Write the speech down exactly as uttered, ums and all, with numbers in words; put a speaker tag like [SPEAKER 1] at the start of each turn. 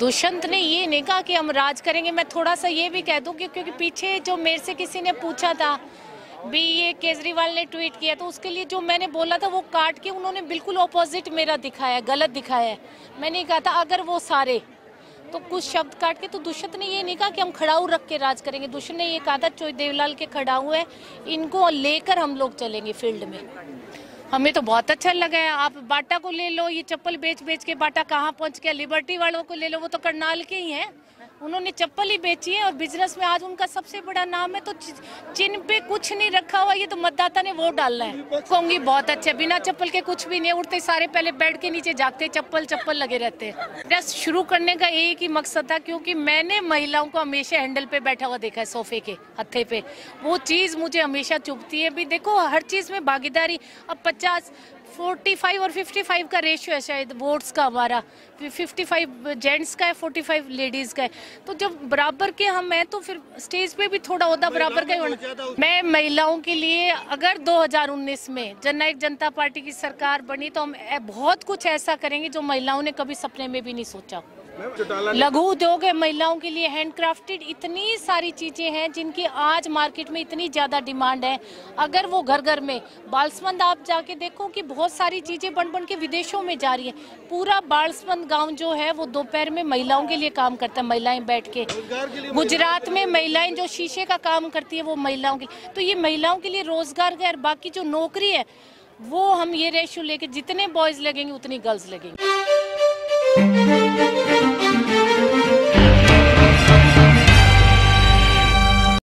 [SPEAKER 1] दुष्यंत ने ये नहीं कहा कि हम राज करेंगे। मैं थोड़ा सा ये भी कह दूं कि क्योंकि पीछे जो मेरे से किसी ने पूछा था भी ये केजरीवाल ने ट्वीट किया, तो उसके लिए जो मैंने बोला था वो काट के उन्होंने बिल्कुल ऑपोजिट मेरा दिखाया, गलत दिखाया है। मैंने कहा था अगर वो सारे, तो कुछ शब्द काट के। तो दुष्यंत ने ये नहीं कहा कि हम खड़ाऊ रख के राज करेंगे। दुष्यंत ने ये कहा था चोई देवलाल के खड़ाऊ है, इनको लेकर हम लोग चलेंगे फील्ड में। हमें तो बहुत अच्छा लगा है। आप बाटा को ले लो, ये चप्पल बेच बेच के बाटा कहाँ पहुंच गया। लिबर्टी वालों को ले लो, वो तो करनाल के ही हैं, उन्होंने चप्पल ही बेची है और बिजनेस में आज उनका सबसे बड़ा नाम है। तो चिन्ह पे कुछ नहीं रखा हुआ, ये तो मतदाता ने वोट डालना है। कहूंगी बहुत अच्छे, बिना चप्पल के कुछ भी नहीं, उठते सारे पहले बेड के नीचे जागते, चप्पल चप्पल लगे रहते हैं। बस शुरू करने का एक ही मकसद था, क्योंकि मैंने महिलाओं को हमेशा हैंडल पे बैठा हुआ देखा है, सोफे के हत्थे पे। वो चीज मुझे हमेशा चुभती है। भी देखो हर चीज में भागीदारी। अब पचास पैंतालीस और पचपन का रेशियो है शायद वोट्स का हमारा, पचपन जेंट्स का है, पैंतालीस लेडीज का है। तो जब बराबर के हम हैं तो फिर स्टेज पे भी थोड़ा होता बराबर का ही होना। मैं महिलाओं के लिए अगर दो हज़ार उन्नीस में जननायक जनता पार्टी की सरकार बनी तो हम बहुत कुछ ऐसा करेंगे जो महिलाओं ने कभी सपने में भी नहीं सोचा। लघु उद्योग है महिलाओं के लिए, हैंडक्राफ्टेड, इतनी सारी चीजें हैं जिनकी आज मार्केट में इतनी ज्यादा डिमांड है। अगर वो घर घर में बालसमंद आप जाके देखो कि बहुत सारी चीजें बन बन के विदेशों में जा रही है। पूरा बालसमंद गांव जो है वो दोपहर में महिलाओं के लिए काम करता है, महिलाएं बैठ के। गुजरात में महिलाएं जो शीशे का काम करती है वो महिलाओं की। तो ये महिलाओं के लिए रोजगार है। और बाकी जो नौकरी है वो हम ये रेशियो लेके जितने बॉयज लगेंगे उतनी गर्ल्स लगेंगी।